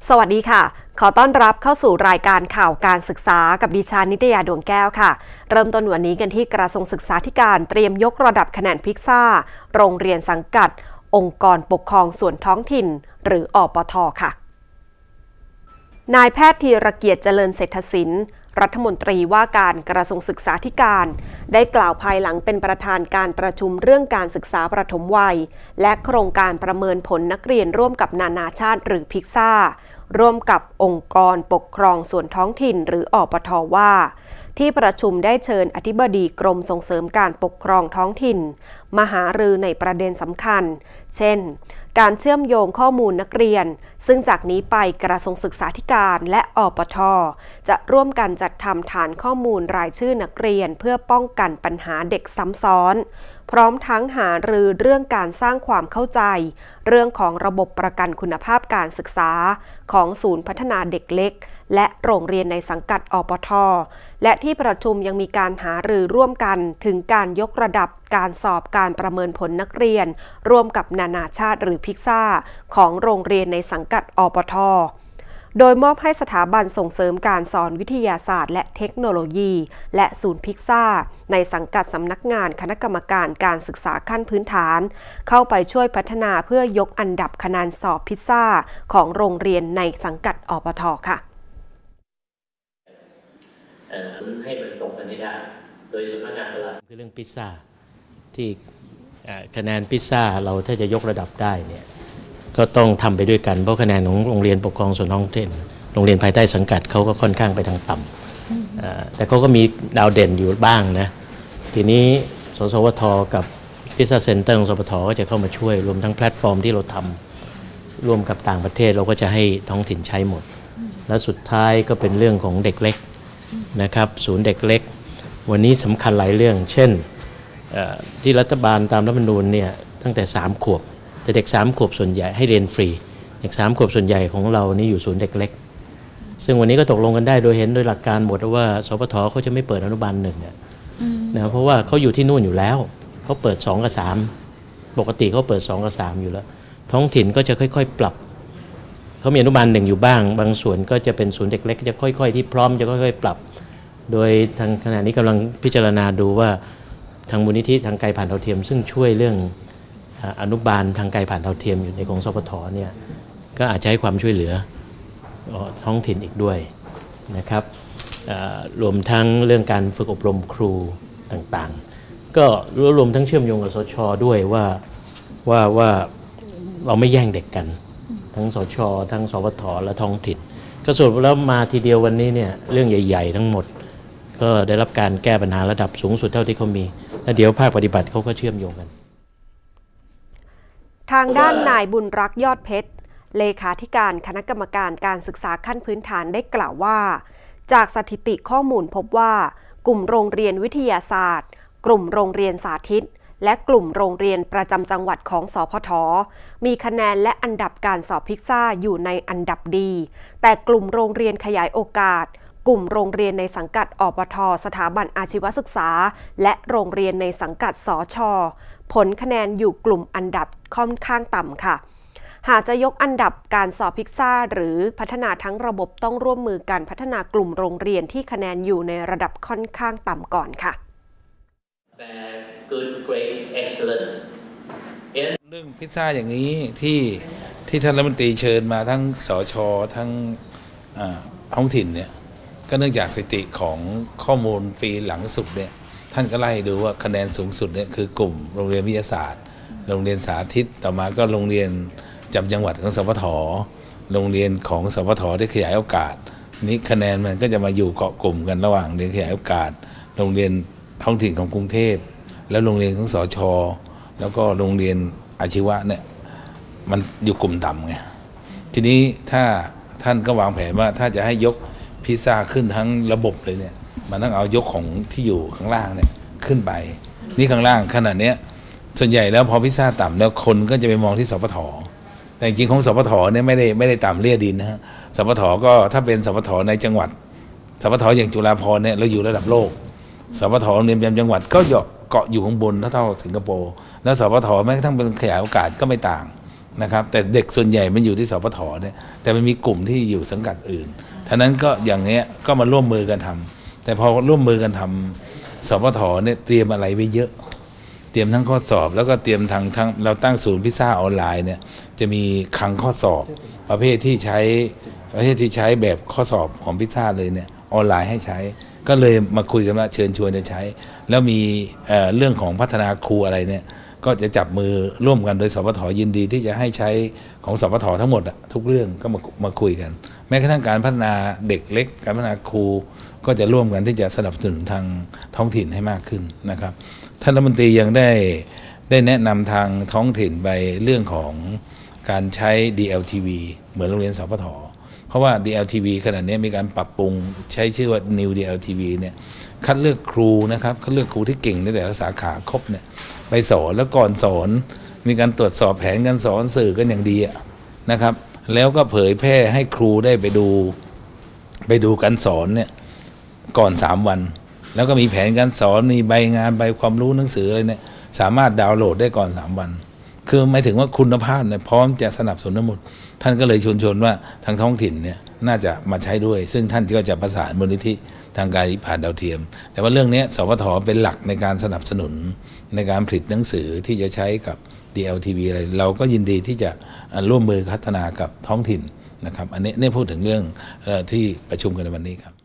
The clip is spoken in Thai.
สวัสดีค่ะขอต้อนรับเข้าสู่รายการข่าวการศึกษากับดิฉันนิตยาดวงแก้วค่ะเริ่มต้นวันนี้กันที่กระทรวงศึกษาธิการเตรียมยกระดับคะแนนพิซซ่าโรงเรียนสังกัดองค์กรปกครองส่วนท้องถิ่นหรืออปท.ค่ะนายแพทย์ธีรเกียรติเจริญเศรษฐศิลป์รัฐมนตรีว่าการกระทรวงศึกษาธิการได้กล่าวภายหลังเป็นประธานการประชุมเรื่องการศึกษาประถมวัยและโครงการประเมินผลนักเรียนร่วมกับนานาชาติหรือพิซซ่าร่วมกับองค์กรปกครองส่วนท้องถิ่นหรืออปท.ว่าที่ประชุมได้เชิญอธิบดีกรมส่งเสริมการปกครองท้องถิ่นมาหารือในประเด็นสำคัญเช่นการเชื่อมโยงข้อมูลนักเรียนซึ่งจากนี้ไปกระทรวงศึกษาธิการและอปท.จะร่วมกันจัดทำฐานข้อมูลรายชื่อนักเรียนเพื่อป้องกันปัญหาเด็กซ้ำซ้อนพร้อมทั้งหารือเรื่องการสร้างความเข้าใจเรื่องของระบบประกันคุณภาพการศึกษาของศูนย์พัฒนาเด็กเล็กและโรงเรียนในสังกัดอปท.และที่ประชุมยังมีการหารือร่วมกันถึงการยกระดับการสอบการประเมินผลนักเรียนร่วมกับนานาชาติหรือพิซซ่าของโรงเรียนในสังกัดอปท.โดยมอบให้สถาบันส่งเสริมการสอนวิทยาศาสตร์และเทคโนโลยีและศูนย์พิซซ่าในสังกัดสำนักงานคณะกรรมการการศึกษาขั้นพื้นฐานเข้าไปช่วยพัฒนาเพื่อยกอันดับคะแนนสอบพิซซ่าของโรงเรียนในสังกัดอปท.ค่ะให้มันตรงกันได้โดยสำนักงานตลาดคือเรื่องพิซซ่าที่คะแนนพิซซ่าเราถ้าจะยกระดับได้เนี่ยก็ต้องทำไปด้วยกันเพราะคะแนนของโรงเรียนปกครองส่วนท้องถิ่นโรงเรียนภายใต้สังกัดเขาก็ค่อนข้างไปทางต่ำแต่เขาก็มีดาวเด่นอยู่บ้างนะทีนี้สสวทกับพิซซ่าเซ็นเตอร์ของสปทก็จะเข้ามาช่วยรวมทั้งแพลตฟอร์มที่เราทำร่วมกับต่างประเทศเราก็จะให้ท้องถิ่นใช้หมดและสุดท้ายก็เป็นเรื่องของเด็กเล็กนะครับศูนย์เด็กเล็กวันนี้สำคัญหลายเรื่องเช่นที่รัฐบาลตามรัฐธรรมนูญเนี่ยตั้งแต่3 ขวบแต่เด็ก3 ขวบส่วนใหญ่ให้เรียนฟรีเด็ก3 ขวบส่วนใหญ่ของเรานี่อยู่ศูนย์เด็กเล็กซึ่งวันนี้ก็ตกลงกันได้โดยเห็นโดยหลักการหมดว่าสปทเขาจะไม่เปิดอนุบาล1เนี่ยนะเพราะว่าเขาอยู่ที่นู่นอยู่แล้วเขาเปิด2 กับ 3ปกติเขาเปิด2 กับ 3อยู่แล้วท้องถิ่นก็จะค่อยๆปรับเขามีอนุบาล1อยู่บ้างบางส่วนก็จะเป็นศูนย์เด็กเล็กจะค่อยๆที่พร้อมจะค่อยๆปรับโดยทางขณะนี้กำลังพิจารณาดูว่าทางมูลนิธิทางไกลผ่านดาวเทียมซึ่งช่วยเรื่องอนุบาลทางไกลผ่านดาวเทียมอยู่ในของสปทเนี่ยก็อาจจะให้ความช่วยเหลือท้องถิ่นอีกด้วยนะครับรวมทั้งเรื่องการฝึกอบรมครูต่างๆก็รวมทั้งเชื่อมโยงกับสช.ด้วยว่าเราไม่แย่งเด็กกันทั้งสช.ทั้งสปท.และท้องถิ่นก็สรุปแล้วมาทีเดียววันนี้เนี่ยเรื่องใหญ่ๆทั้งหมดก็ได้รับการแก้ปัญหาระดับสูงสุดเท่าที่เขามีและเดี๋ยวภาคปฏิบัติเขาก็เชื่อมโยงกันทางด้านนายบุญรักษ์ยอดเพชรเลขาธิการคณะกรรมการการศึกษาขั้นพื้นฐานได้กล่าวว่าจากสถิติข้อมูลพบว่ากลุ่มโรงเรียนวิทยาศาสตร์กลุ่มโรงเรียนสาธิตและกลุ่มโรงเรียนประจำจังหวัดของสพท.มีคะแนนและอันดับการสอบพิซซ่าอยู่ในอันดับดีแต่กลุ่มโรงเรียนขยายโอกาสกลุ่มโรงเรียนในสังกัดอปท.สถาบันอาชีวศึกษาและโรงเรียนในสังกัดสช.ผลคะแนนอยู่กลุ่มอันดับค่อนข้างต่ำค่ะหากจะยกอันดับการสอบพิซซ่าหรือพัฒนาทั้งระบบต้องร่วมมือกันพัฒนากลุ่มโรงเรียนที่คะแนนอยู่ในระดับค่อนข้างต่ำก่อนค่ะ Good, great, excellent เรื่องพิซซ่าอย่างนี้ที่ท่านรัฐมนตรีเชิญมาทั้งสช.ทั้งท้องถิ่นเนี่ยก็เนื่องจากสถิติของข้อมูลปีหลังสุดเนี่ยท่านก็ไล่ดูว่าคะแนนสูงสุดเนี่ยคือกลุ่มโรงเรียนวิทยาศาสตร์โรงเรียนสาธิตต่อมาก็โรงเรียนจำจังหวัดของสพท.โรงเรียนของสพท.ที่ขยายโอกาสนี้คะแนนมันก็จะมาอยู่เกาะกลุ่มกันระหว่างเรียนขยายโอกาสโรงเรียนท้องถิ่นของกรุงเทพแล้วโรงเรียนของสช.แล้วก็โรงเรียนอาชีวะเนี่ยมันอยู่กลุ่มต่ำไงทีนี้ถ้าท่านก็วางแผนว่าถ้าจะให้ยกพิซซ่าขึ้นทั้งระบบเลยเนี่ยมันต้องเอายกของที่อยู่ข้างล่างเนี่ยขึ้นไปนี่ข้างล่างขนาดเนี้ยส่วนใหญ่แล้วพอพิซซ่าต่ำแล้วคนก็จะไปมองที่สพท.แต่จริงของสพท.เนี่ยไม่ได้ต่ำเลี่ยดินนะฮะสพท.ก็ถ้าเป็นสพท.ในจังหวัดสพท.อย่างจุฬาภรณ์เนี่ยเราอยู่ระดับโลกสพท.โรงเรียนประจำจังหวัดก็เกาะอยู่ข้างบนเท่าสิงคโปร์แล้วสพท.แม้กระทั่งเป็นขยายโอกาสก็ไม่ต่างนะครับแต่เด็กส่วนใหญ่มันอยู่ที่สปทเนี่ยแต่มันมีกลุ่มที่อยู่สังกัดอื่นท่านั้นก็อย่างเนี้ยก็มาร่วมมือกันทำแต่พอร่วมมือกันทำสปทเนี่ยเตรียมอะไรไว้เยอะเตรียมทั้งข้อสอบแล้วก็เตรียมทั้งเราตั้งศูนย์พิซซ่าออนไลน์เนี่ยจะมีคลังข้อสอบประเภทที่ใช้แบบข้อสอบของพิซซ่าเลยเนี่ยออนไลน์ให้ใช้ก็เลยมาคุยกันว่าเชิญชวนจะใช้แล้วมีเรื่องของพัฒนาครูอะไรเนี่ยก็จะจับมือร่วมกันโดยสปทยินดีที่จะให้ใช้ของสปททั้งหมดทุกเรื่องก็มาคุยกันแม้กระทั่งการพัฒนาเด็กเล็กการพัฒนาครูก็จะร่วมกันที่จะสนับสนุนทางท้องถิ่นให้มากขึ้นนะครับท่านรัฐมนตรียังได้แนะนำทางท้องถิ่นไปเรื่องของการใช้ DLTV เหมือนโรงเรียนสปทเพราะว่า DLTV ขณะนี้มีการปรับปรุงใช้ชื่อว่า New DLTV เนี่ยคัดเลือกครูนะครับคัดเลือกครูที่เก่งในแต่ละสาขาครบเนี่ยไปสอนแล้วก่อนสอนมีการตรวจสอบแผนการสอนสื่อกันอย่างดีนะครับแล้วก็เผยแพร่ให้ครูได้ไปดูการสอนเนี่ยก่อน3 วันแล้วก็มีแผนการสอนมีใบงานใบความรู้หนังสืออะไรเนี่ยสามารถดาวน์โหลดได้ก่อน3 วันคือหมายถึงว่าคุณภาพเนี่ยพร้อมจะสนับสนุนทั้งหมดท่านก็เลยชวนว่าทางท้องถิ่นเนี่ยน่าจะมาใช้ด้วยซึ่งท่านก็จะประสานมูลนิธิทางการผ่านดาวเทียมแต่ว่าเรื่องนี้สปทเป็นหลักในการสนับสนุนในการผลิตหนังสือที่จะใช้กับ DLTV อะไรเราก็ยินดีที่จะร่วมมือพัฒนากับท้องถิ่นนะครับอันนี้พูดถึงเรื่องที่ประชุมกันในวันนี้ครับ